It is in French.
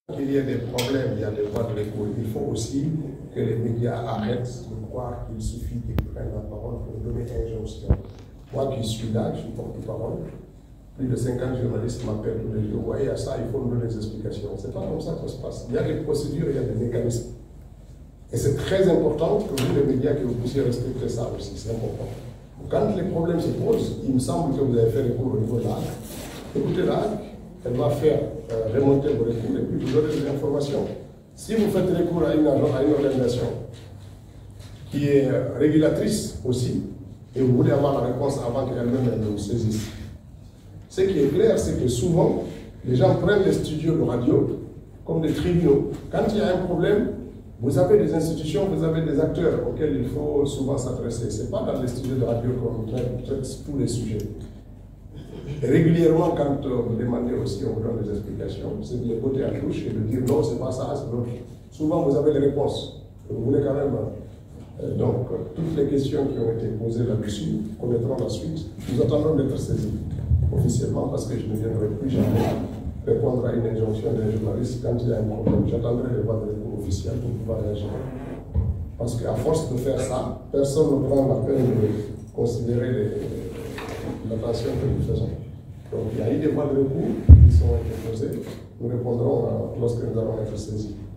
Qu'il y ait des problèmes, il y a des voies de recours. Il faut aussi que les médias arrêtent de croire qu'il suffit qu'ils prennent la parole pour donner injonction. Moi qui suis là, je suis porte-parole. Plus de 50 journalistes m'appellent tous les jours. Vous voyez, à ça, il faut nous donner des explications. Ce n'est pas comme ça que ça se passe. Il y a des procédures, il y a des mécanismes. Et c'est très important que vous, les médias, que vous puissiez respecter ça aussi. C'est important. Quand les problèmes se posent, il me semble que vous avez fait recours au niveau de l'AC. Écoutez l'AC, elle va faire remonter vos recours et puis vous donner des informations. Si vous faites recours à une organisation qui est régulatrice aussi, et vous voulez avoir la réponse avant qu'elle-même nous saisisse, ce qui est clair, c'est que souvent, les gens prennent les studios de radio comme des tribunaux. Quand il y a un problème, vous avez des institutions, vous avez des acteurs auxquels il faut souvent s'adresser. Ce n'est pas dans les studios de radio qu'on traite tous les sujets. Et régulièrement, quand vous demandez aussi, on vous donne des explications, c'est de les botter à touche et de dire non, c'est pas ça, c'est l'autre. Souvent, vous avez les réponses. Vous voulez quand même. Donc, toutes les questions qui ont été posées là-dessus connaîtront la suite. Nous attendons d'être saisis officiellement parce que je ne viendrai plus jamais répondre à une injonction d'un journaliste quand il y a un problème. J'attendrai les voies de recours officielles pour pouvoir réagir. Parce qu'à force de faire ça, personne ne prend la peine de considérer l'attention que nous faisons. Donc il y a eu des voies de recours qui sont interposées. Nous répondrons lorsque nous allons être saisis.